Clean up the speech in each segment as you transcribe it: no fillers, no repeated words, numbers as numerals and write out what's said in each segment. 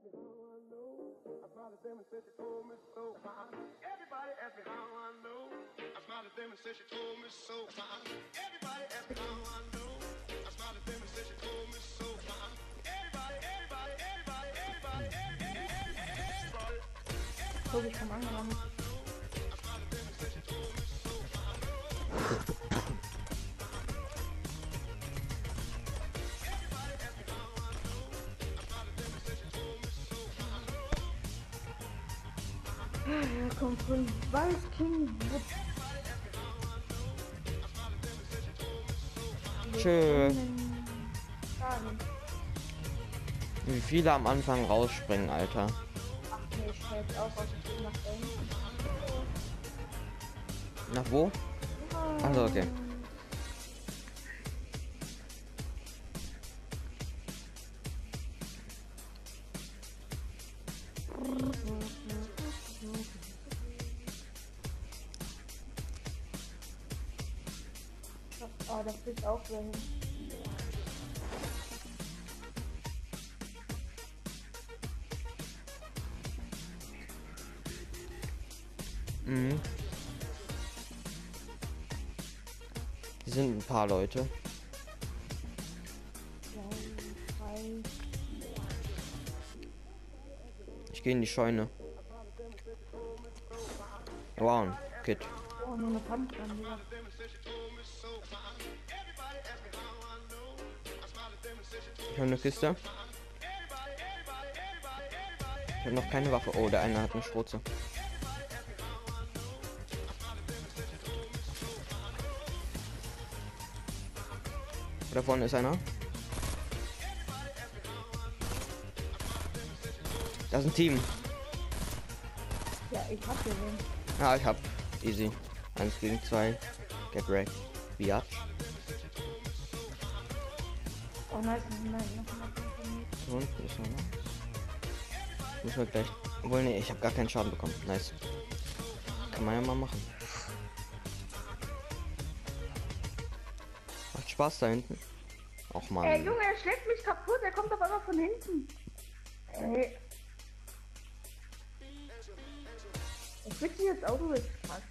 So, ich komme angelangt. Ja, kommt von Viking. Tschö. Wie viele am Anfang rausspringen, Alter. Ach nee, ich stelle jetzt auf, was ich nach Nach wo? Also okay. Ah, das ist auch so hin. Mhm. Hier sind ein paar Leute. Ich gehe in die Scheune. Wow, ein Kid. Oh, nur eine Pumpgun, Digga. Ich habe eine Kiste. Ich habe noch keine Waffe. Oh, der eine hat eine Schrotze. Da vorne ist einer. Das ist ein Team. Ja, ich hab gesehen. Ja, ich hab. Easy. 1 gegen 2. Get wrecked. Biatch. Oh nice, nein, noch Und ist noch was. Müssen wir gleich. Obwohl, nee, ich habe gar keinen Schaden bekommen. Nice. Kann man ja mal machen. Macht Spaß da hinten. Och man. Ey, Junge, er schlägt mich kaputt, er kommt aber immer von hinten. Ey. Ich will jetzt Auto ist krass.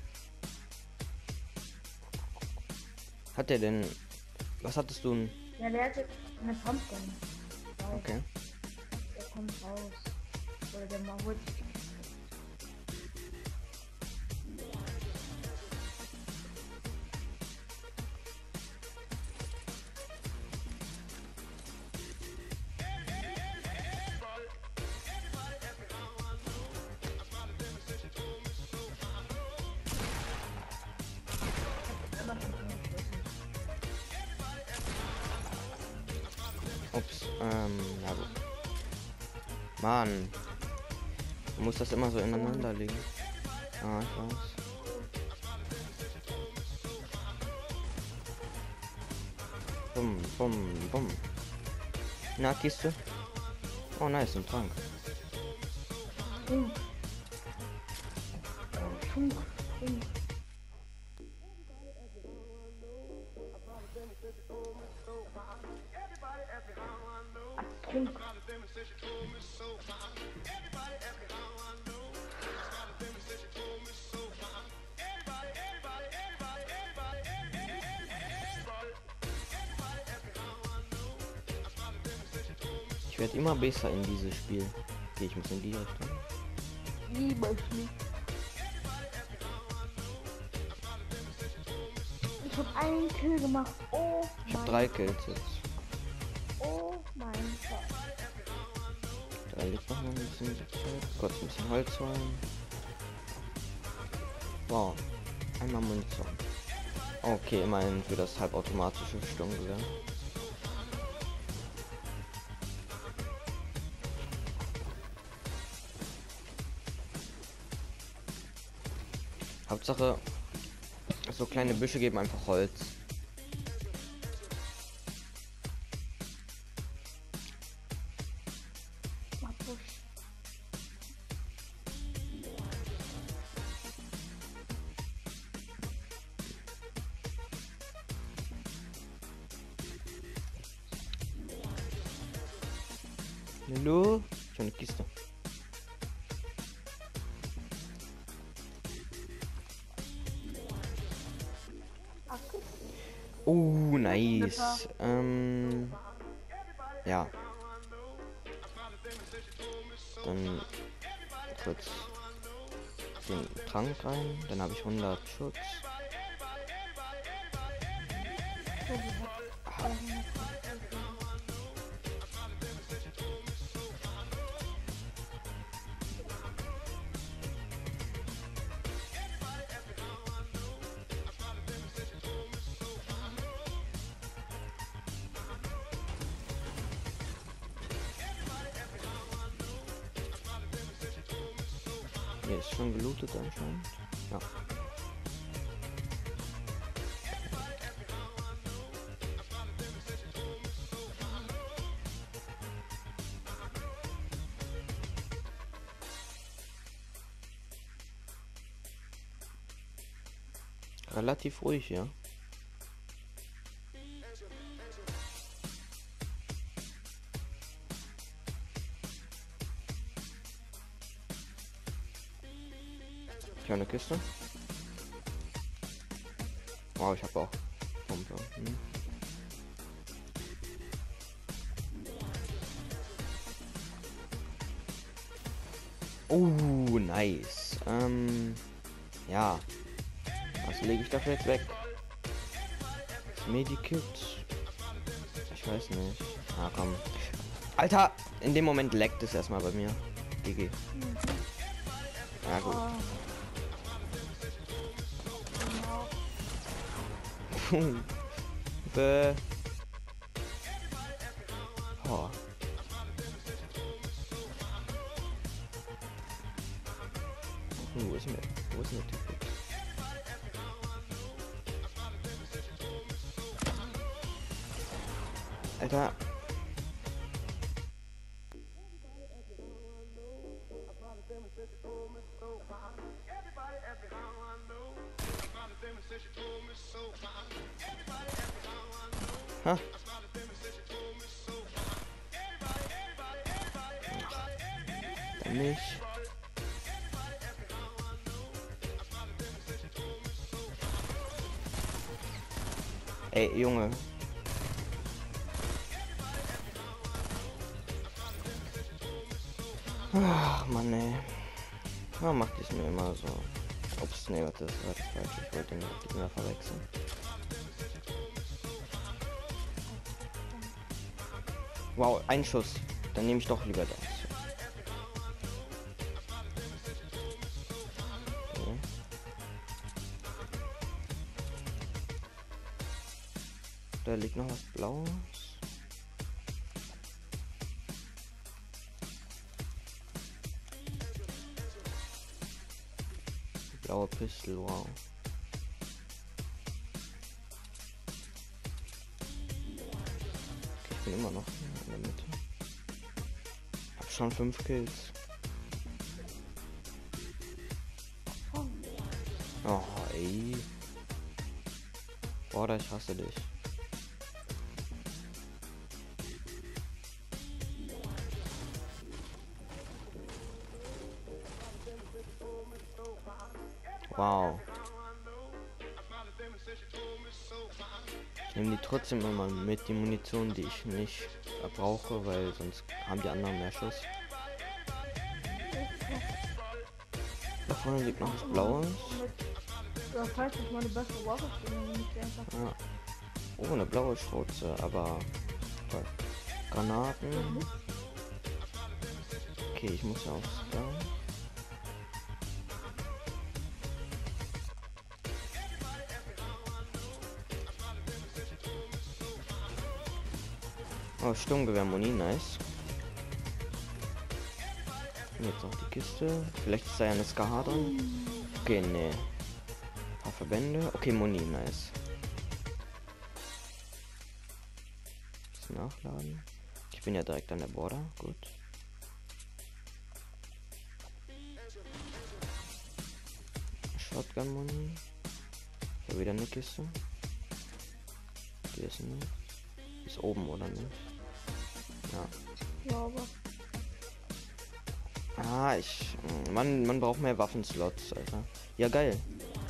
Hat der denn. Was hattest du denn? Ja, der hat jetzt eine Pumpgun. Okay. Der kommt raus. Oder der mal holt sich. Ups, ja gut. Mann. Du musst das immer so ineinander legen. Ah, ich weiß. Bumm, bumm, bumm. Na, Kiste. Oh, nice, ein Trank. Funk. Funk. Funk. Funk. Ich werde immer besser in dieses Spiel. Okay, ich muss in die Richtung. Lieber Schmied. Ich hab einen Kill gemacht. Oh Ich habe mein 3 Kills jetzt. Oh mein Gott. Da liegt noch ein bisschen Zeit. Kurz ein bisschen Holz holen. Wow. Einmal Munition. Okay, immerhin für das halbautomatische Sturmgewehr. Hauptsache, so kleine Büsche geben einfach Holz. Hallo? für eine Kiste? Akku. Oh, nice. Ja. Dann kurz den Trank rein. Dann habe ich 100 Schutz. Hier ist schon gelootet anscheinend. Ja. Relativ ruhig, ja. Kleine Kiste. Wow, ich habe auch Pumpe. Oh, nice. Ja. Was lege ich dafür jetzt weg? Das Medikit. Ich weiß nicht. Ah, komm. Alter, in dem Moment leckt es erstmal bei mir. GG. Ja, gut. Bäh. Oh. Wo ist denn der? Wo ist denn der Typ jetzt? Alter. Ha. Dann nicht. Ey, Junge. Ach, Mann, ey. Warum macht es mir immer so? Ups, nee, warte, das war das falsch. Ich wollte den Gegner verwechseln. Wow, ein Schuss. Dann nehme ich doch lieber das. Okay. Da liegt noch was Blaues. Blaue Pistole, wow. Okay, ich bin immer noch in der Mitte. Hab schon 5 Kills. Oh, ey. Boah, ich hasse dich. Wow. Ich nehme die trotzdem immer mit, die Munition, die ich nicht brauche, weil sonst haben die anderen mehr Schuss. Da vorne liegt noch was Blaues. Das heißt, ich meine bessere Waffe finde, nicht einfach. Ja. Oh, eine blaue Schrotze, aber toll. Granaten. Okay, ich muss ja aufs Down. Oh, Sturmgewehr Muni, nice. Jetzt noch die Kiste. Vielleicht ist da ja eine SKH drin. Okay, nee. Ein paar Verbände. Okay, Muni, nice. Das nachladen. Ich bin ja direkt an der Border. Gut. Shotgun Muni. Ich habe wieder eine Kiste. Die ist nicht. Ist oben oder nicht? Ja. Ich glaube. Ah, man braucht mehr Waffenslots, Alter. Ja, geil.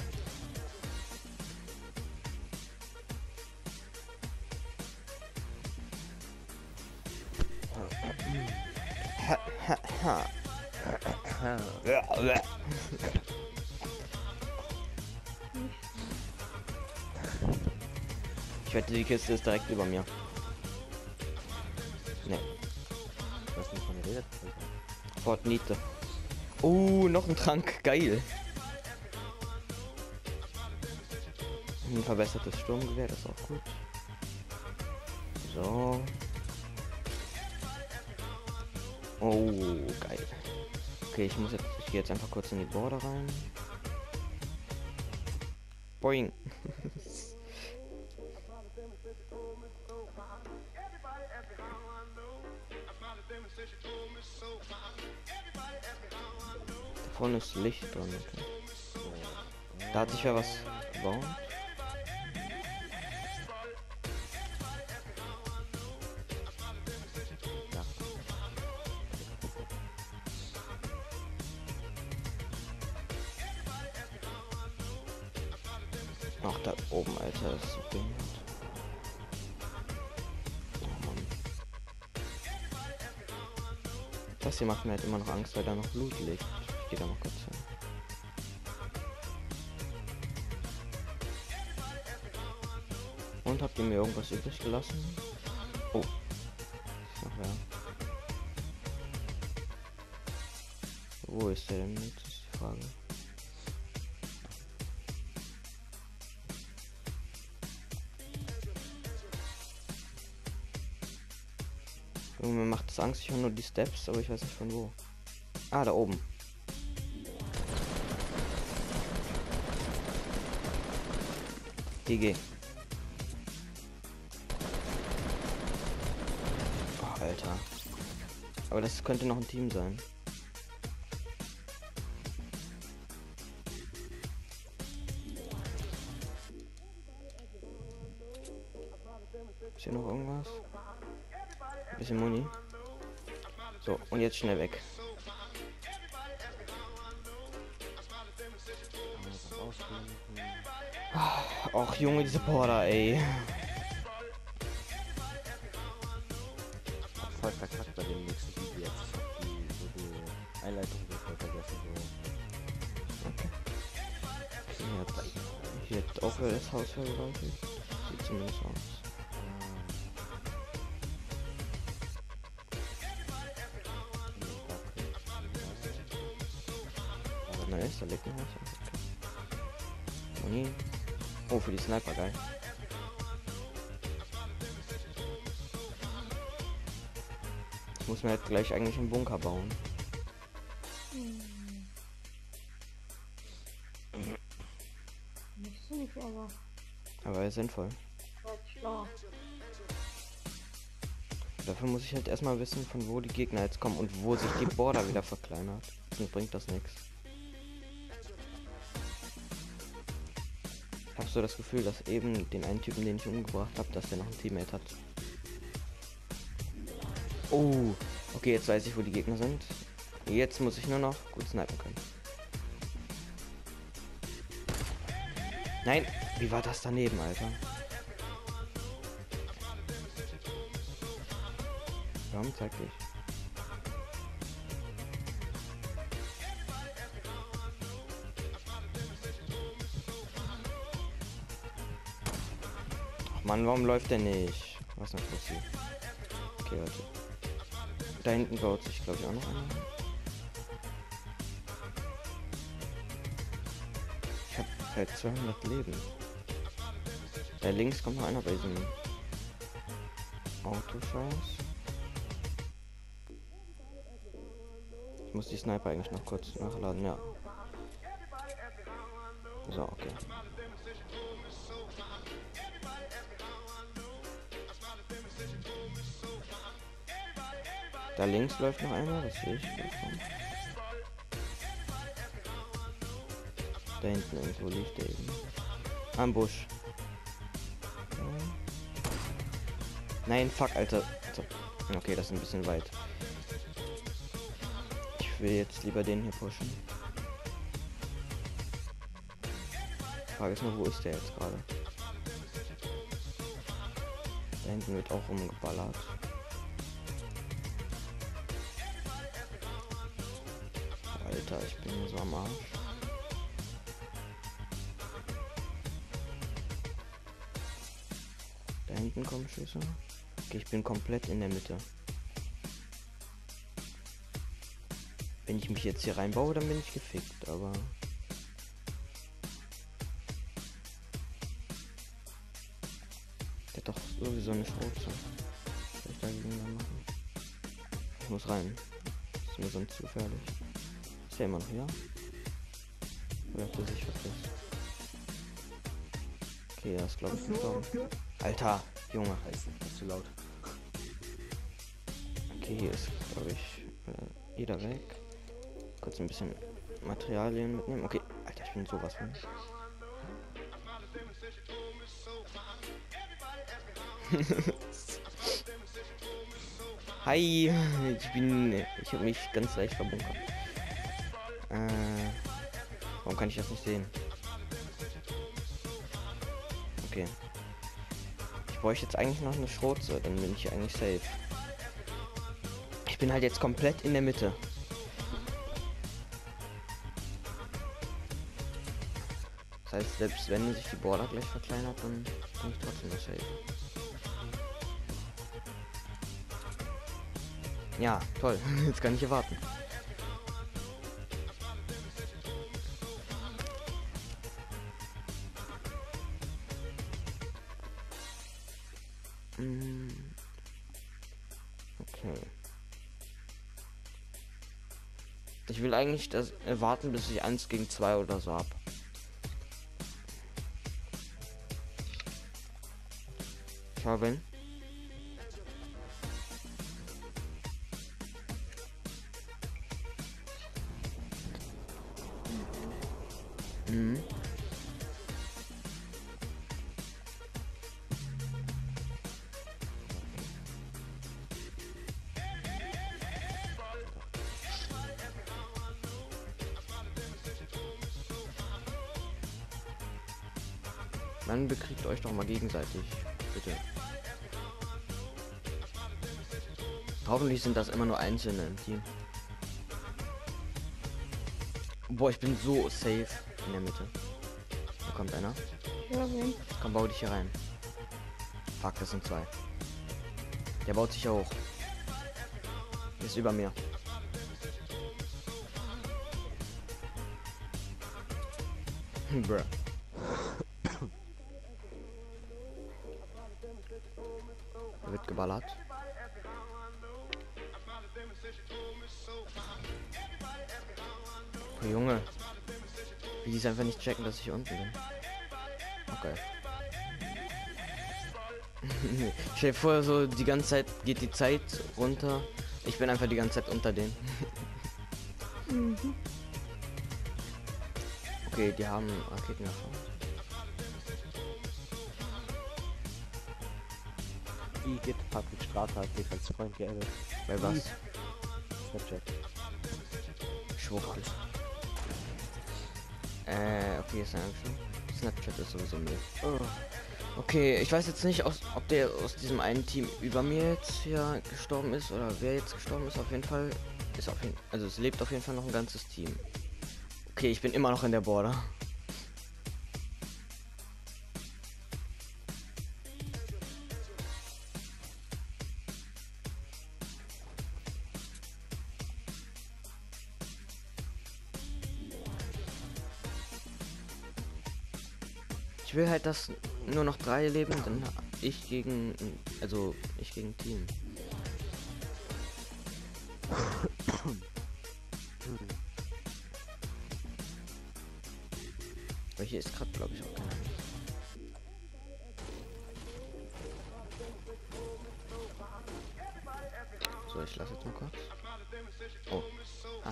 Ha, ha, ha. Ich wette, die Kiste ist direkt über mir. Ne. Was nicht von der Rede? Fortnite. Oh, noch ein Trank. Geil. Ein verbessertes Sturmgewehr, das ist auch gut. So. Oh, geil. Okay, ich gehe jetzt einfach kurz in die Border rein. Boing. Da vorne ist Licht drin. Okay. Da hat sich ja was gebaut. Ach, da oben, Alter, ist so behindert. Oh Mann. Das hier macht mir halt immer noch Angst, weil da noch Loot liegt. Ich gehe da noch kurz hin. Und habt ihr mir irgendwas übrig gelassen? Oh. Ist noch wer. Wo ist der denn jetzt? Ist die Frage. Mir macht es Angst, ich höre nur die Steps, aber ich weiß nicht von wo. Ah, da oben. GG. Oh, Alter. Aber das könnte noch ein Team sein. Ist hier noch irgendwas? Bisschen Muni. So, und jetzt schnell weg. Ach Junge, diese Border, ey. Hab voll verkackt bei dem nächsten Video jetzt. Die Einleitung wird voll vergessen. So. Okay, hier hat auch wieder das Haus verwaltet. Sieht zumindest aus. Nice, da liegt ein Haus. Okay. Oh, für die Sniper, geil. Ich muss mir halt gleich eigentlich einen Bunker bauen. Nicht so nicht, Aber sinnvoll. klar. Dafür muss ich halt erstmal wissen, von wo die Gegner jetzt kommen und wo sich die Border wieder verkleinert. Sonst bringt das nichts. Ich habe so das Gefühl, dass eben den einen Typen, den ich umgebracht habe, dass der noch ein Teammate hat. Oh, okay, jetzt weiß ich, wo die Gegner sind. Jetzt muss ich nur noch gut snipen können. Nein, wie war das daneben, Alter? Warum zeig dich? Ach Mann, warum läuft der nicht? Was noch passiert? Okay, Leute. Da hinten baut sich, glaube ich, auch noch einer. Ich habe halt 200 Leben. Da links kommt noch einer bei diesem Autoscheiß. Ich muss die Sniper eigentlich noch kurz nachladen, ja. So, okay. Da links läuft noch einer, das sehe ich. Da hinten irgendwo liegt der eben. Am Busch. Nein, fuck, Alter. So. Okay, das ist ein bisschen weit. Ich ich will jetzt lieber den hier pushen. Die Frage ist nur, wo ist der jetzt gerade? Da hinten wird auch rumgeballert. Alter, ich bin so am Arsch. Da hinten kommen Schüsse. Okay, ich bin komplett in der Mitte. Wenn ich mich jetzt hier reinbaue, dann bin ich gefickt, aber... Der hat doch sowieso eine Schrotze. Was soll ich dagegen da machen? Ich muss rein. Das ist mir sonst zu gefährlich. Ist der immer noch hier? Oder hat er sich verpisst? Okay, er ist glaube ich gestorben. Alter, Junge. Scheiße, das ist zu laut. Okay, hier ist glaube ich jeder weg. Kurz ein bisschen Materialien mitnehmen. Okay, Alter, ich bin sowas von. Hi, ich habe mich ganz leicht verbunkert. Warum kann ich das nicht sehen? Okay. Ich bräuchte jetzt eigentlich noch eine Schrotze, dann bin ich eigentlich safe. Ich bin halt jetzt komplett in der Mitte. Das heißt, selbst wenn sich die Border gleich verkleinert, dann bin ich trotzdem noch safe. Ja, toll. Jetzt kann ich hier warten. Okay. Ich will eigentlich das warten, bis ich 1 gegen 2 oder so hab. Ich habe ihn. Mhm. Man bekriegt euch doch mal gegenseitig, bitte. Hoffentlich sind das immer nur Einzelne im Team. Boah, ich bin so safe in der Mitte. Da kommt einer. Ja, wen? Komm, bau dich hier rein. Fuck, das sind 2. Der baut sich hoch. Ist über mir. Bruh. Er wird geballert. Oh, Junge. Wie die es einfach nicht checken, dass ich hier unten bin. Okay. Stell dir vor, so die ganze Zeit geht die Zeit runter. Ich bin einfach die ganze Zeit unter denen. Mhm. Okay, die haben Raketen davon. Igitt Patrick Straße hat sich als Freund geaddet. Bei was? Snapchat. Schwuchtel. Okay, ist schon. Snapchat ist sowieso Müll. Oh. Okay, ich weiß jetzt nicht, ob der aus diesem einen Team über mir jetzt hier gestorben ist oder wer jetzt gestorben ist. Auf jeden Fall ist also es lebt auf jeden Fall noch ein ganzes Team. Okay, ich bin immer noch in der Border. Ich will halt, dass nur noch 3 leben, dann ich gegen Team. Aber hier ist gerade, glaube ich, auch keiner. So, ich lasse jetzt mal kurz. Oh. Ah.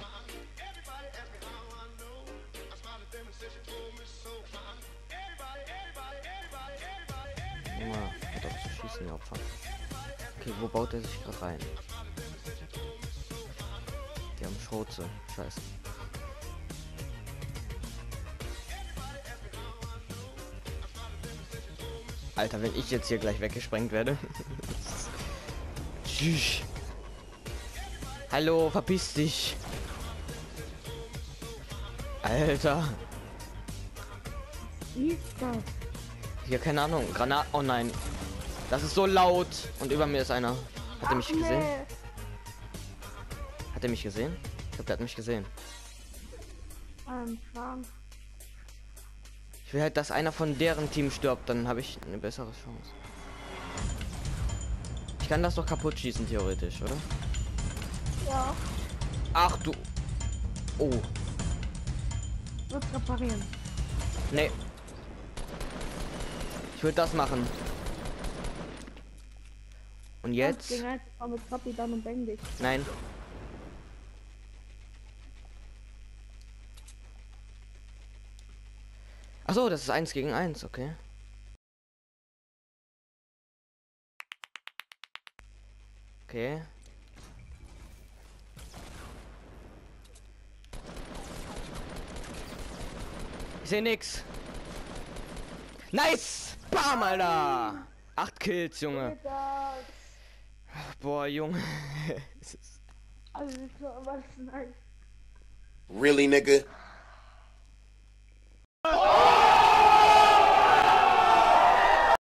Junge, hat auch zu schießen, Opfer. Okay, wo baut er sich gerade rein? Hier am Schroze. Scheiße. Alter, wenn ich jetzt hier gleich weggesprengt werde. Tschüss. Hallo, verpiss dich. Alter. Wie ist das? Hier, keine Ahnung. Granat. Oh nein. Das ist so laut. Und über mir ist einer. Hat er mich gesehen? Nee. Hat er mich gesehen? Ich glaube, der hat mich gesehen. Plan. Ich will halt, dass einer von deren Team stirbt. Dann habe ich eine bessere Chance. Ich kann das doch kaputt schießen, theoretisch, oder? Ja. Ach du. Oh. Wird reparieren. Nee. Ich will das machen. Und jetzt? Gegen eins war mit Papi dann und bang dich. Nein. Ach so, das ist 1 gegen 1, okay. Okay. Ich sehe nix. Nice! Bam, Alter! 8 Kills, Junge. Boah, Junge. Alter, was nice. Really, nigga?